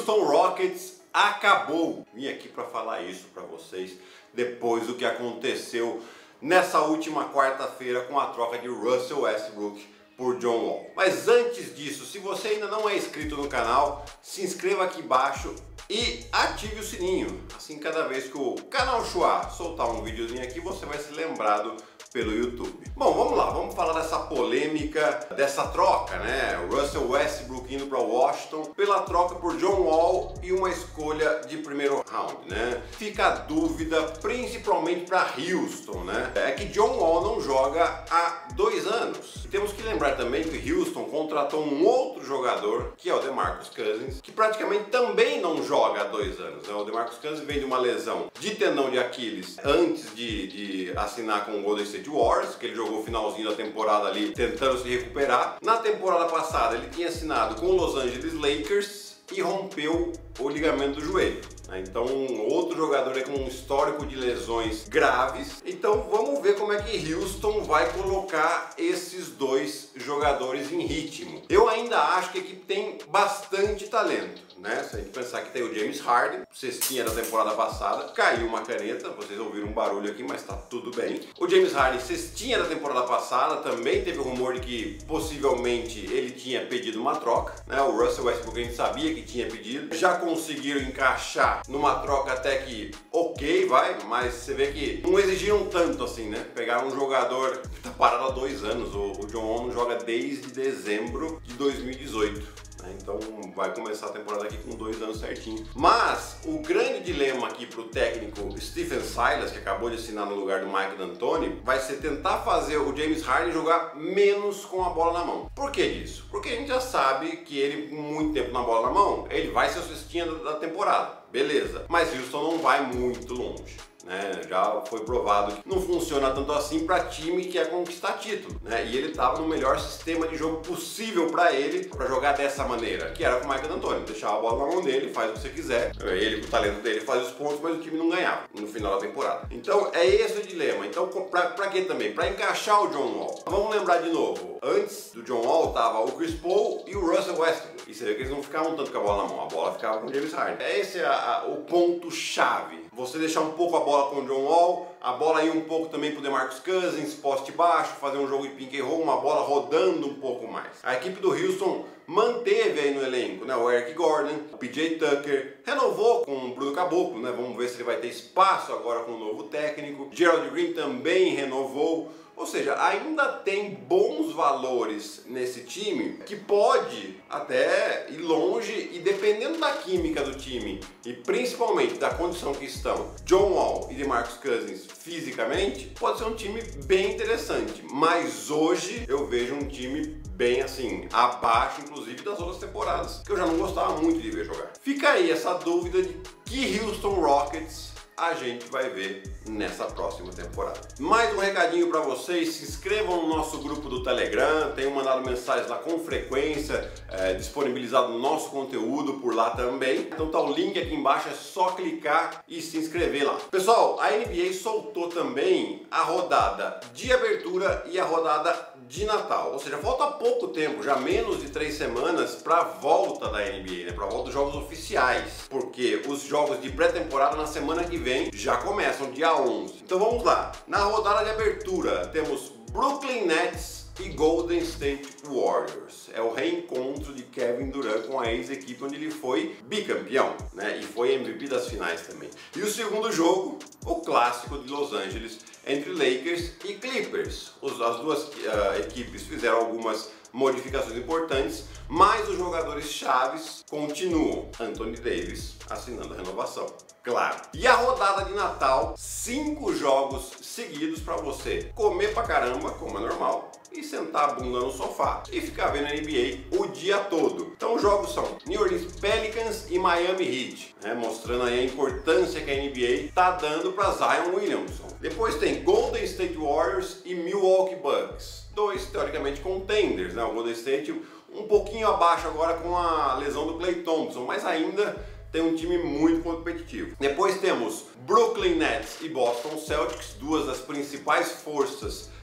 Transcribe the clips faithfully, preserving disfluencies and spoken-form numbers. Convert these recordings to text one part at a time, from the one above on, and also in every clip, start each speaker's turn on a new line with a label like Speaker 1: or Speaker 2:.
Speaker 1: Houston Rockets acabou. Vim aqui para falar isso para vocês depois do que aconteceu nessa última quarta-feira com a troca de Russell Westbrook por John Wall. Mas antes disso, se você ainda não é inscrito no canal, se inscreva aqui embaixo e ative o sininho. Assim, cada vez que o canal Chua soltar um videozinho aqui, você vai ser lembrado pelo YouTube. Bom, vamos lá, vamos falar dessa polêmica, dessa troca, né? O Russell Westbrook indo para Washington pela troca por John Wall e uma escolha de primeiro round, né? Fica a dúvida, principalmente para Houston, né? É que John Wall não joga há dois anos. E temos que lembrar também que Houston contratou um outro jogador, que é o DeMarcus Cousins, que praticamente também não joga há dois anos, né? O DeMarcus Cousins veio de uma lesão de tendão de Aquiles antes de, de assinar com o Golden State Warriors, que ele jogou o finalzinho da temporada ali tentando se recuperar. Na temporada passada ele tinha assinado com o Los Angeles Lakers e rompeu o ligamento do joelho. Então, outro jogador aí com um histórico de lesões graves. Então, vamos ver como é que Houston vai colocar esses dois jogadores em ritmo. Eu ainda acho que a equipe tem bastante talento, né? Se a gente pensar que tem o James Harden, cestinha da temporada passada, caiu uma caneta, vocês ouviram um barulho aqui, mas tá tudo bem. O James Harden, cestinha da temporada passada, também teve o rumor de que possivelmente ele tinha pedido uma troca, né? O Russell Westbrook a gente sabia que tinha pedido, já conseguiram encaixar numa troca até que ok, vai, mas você vê que não exigiram tanto assim, né? Pegaram um jogador que tá parado há dois anos, o, o John Wall não joga desde dezembro de dois mil e dezoito. Então vai começar a temporada aqui com dois anos certinho. Mas o grande dilema aqui para o técnico Stephen Silas, que acabou de assinar no lugar do Mike D'Antoni, vai ser tentar fazer o James Harden jogar menos com a bola na mão. Por que disso? Porque a gente já sabe que ele, com muito tempo na bola na mão, ele vai ser o cestinha da temporada. Beleza. Mas Houston não vai muito longe. Né, já foi provado que não funciona tanto assim para time que quer conquistar título, né? E ele estava no melhor sistema de jogo possível para ele, para jogar dessa maneira, que era com o Mike D'Antoni, deixar a bola na mão dele, faz o que você quiser, ele com o talento dele faz os pontos, mas o time não ganhava no final da temporada. Então é esse o dilema. Então para que também? Para encaixar o John Wall. Vamos lembrar de novo, antes do John Wall tava o Chris Paul e o Russell Westbrook, e você vê que eles não ficavam tanto com a bola na mão, a bola ficava com o James Harden. Esse é a, a, o ponto chave. Você deixar um pouco a bola com o John Wall, a bola ir um pouco também pro DeMarcus Cousins, poste baixo, fazer um jogo de pick and roll, uma bola rodando um pouco mais. A equipe do Houston manteve aí no elenco, né, o Eric Gordon, o P J Tucker, renovou com o Bruno Caboclo, né, vamos ver se ele vai ter espaço agora com o novo técnico. Gerald Green também renovou. Ou seja, ainda tem bons valores nesse time que pode até ir longe, e dependendo da química do time e principalmente da condição que estão John Wall e DeMarcus Cousins fisicamente, pode ser um time bem interessante. Mas hoje eu vejo um time bem assim, abaixo inclusive das outras temporadas, que eu já não gostava muito de ver jogar. Fica aí essa dúvida de que Houston Rockets a gente vai ver nessa próxima temporada. Mais um recadinho para vocês: se inscrevam no nosso grupo do Telegram, tenho mandado mensagens lá com frequência, é, disponibilizado o nosso conteúdo por lá também. Então tá o link aqui embaixo, é só clicar e se inscrever lá. Pessoal, a N B A soltou também a rodada de abertura e a rodada de Natal, ou seja, falta pouco tempo, já menos de três semanas para a volta da N B A, né? Para a volta dos jogos oficiais, porque os jogos de pré-temporada na semana que vem já começam, dia onze. Então vamos lá, na rodada de abertura temos Brooklyn Nets e Golden State Warriors. É o reencontro de Kevin Durant com a ex-equipe onde ele foi bicampeão, né? E foi M V P das finais também. E o segundo jogo, o clássico de Los Angeles entre Lakers e Clippers. As duas uh, equipes fizeram algumas modificações importantes, mas os jogadores chaves continuam. Anthony Davis assinando a renovação, claro. E a rodada de Natal, cinco jogos seguidos para você comer pra caramba, como é normal, e sentar a bunda no sofá e ficar vendo a N B A o dia todo. Então os jogos são New Orleans Pelicans e Miami Heat, né, mostrando aí a importância que a N B A tá dando para Zion Williamson. Depois tem Golden State Warriors e Milwaukee Bucks, dois teoricamente contenders, né? O Golden State um pouquinho abaixo agora com a lesão do Klay Thompson, mas ainda tem um time muito competitivo. Depois temos Brooklyn Nets e Boston Celtics, duas das principais forças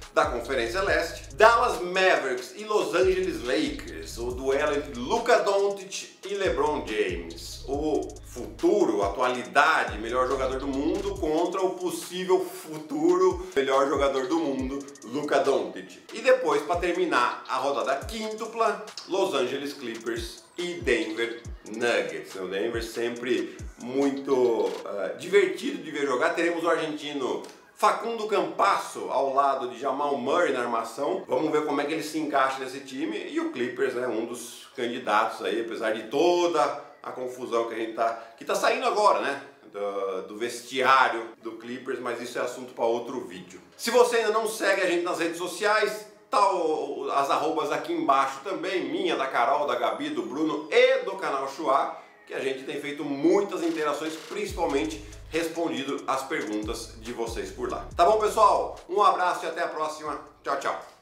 Speaker 1: da Conferência Leste, Dallas Mavericks e Los Angeles Lakers, o duelo entre Luka Doncic e LeBron James, o futuro, atualidade, melhor jogador do mundo contra o possível futuro melhor jogador do mundo, Luka Doncic. E depois, para terminar a rodada quíntupla, Los Angeles Clippers e Denver Nuggets. O Denver sempre muito uh, divertido de ver jogar. Teremos o argentino Facundo Campasso ao lado de Jamal Murray na armação. Vamos ver como é que ele se encaixa nesse time. E o Clippers é um dos candidatos aí, apesar de toda a confusão que a gente tá, que tá saindo agora, né? Do, do vestiário do Clippers, mas isso é assunto para outro vídeo. Se você ainda não segue a gente nas redes sociais, tá o, as arrobas aqui embaixo também, minha, da Carol, da Gabi, do Bruno e do canal Chua, que a gente tem feito muitas interações, principalmente respondido as perguntas de vocês por lá. Tá bom, pessoal? Um abraço e até a próxima. Tchau, tchau.